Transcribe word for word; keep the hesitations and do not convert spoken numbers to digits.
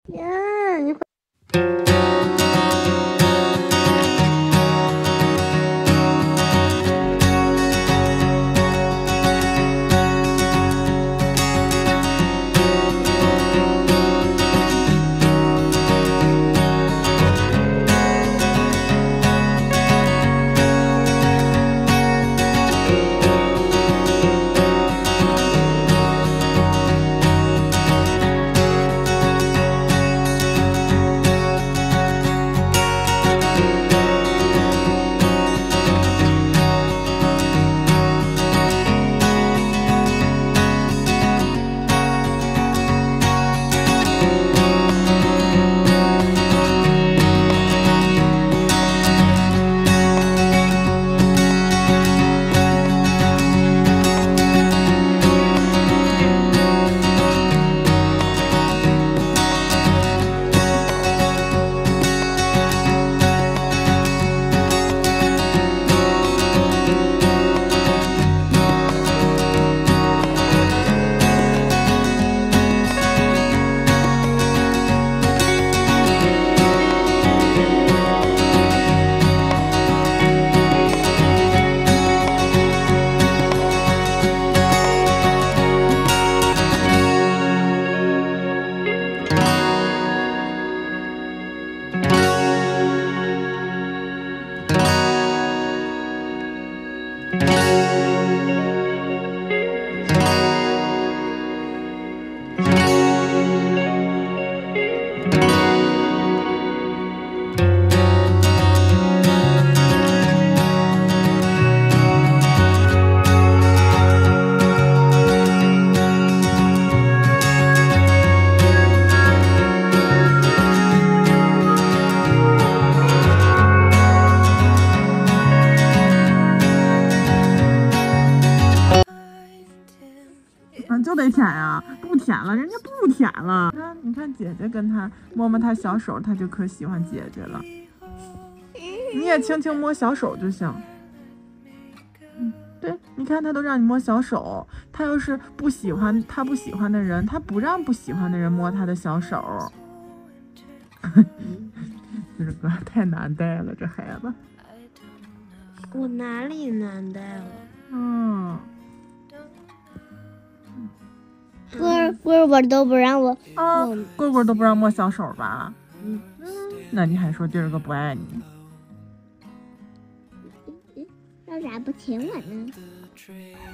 呀，你。嗯，就得舔呀、啊，不舔了，人家不舔了。你看，你看姐姐跟他摸摸他小手，他就可喜欢姐姐了。你也轻轻摸小手就行。嗯，对，你看他都让你摸小手，他要是不喜欢他不喜欢的人，他不让不喜欢的人摸他的小手。这个太难带了，这孩子。 我哪里难带了？ 嗯。 棍棍棍都不让我啊，棍棍都不让摸小手吧？ 嗯嗯，那你还说弟儿哥不爱你？ 那咋不亲我呢？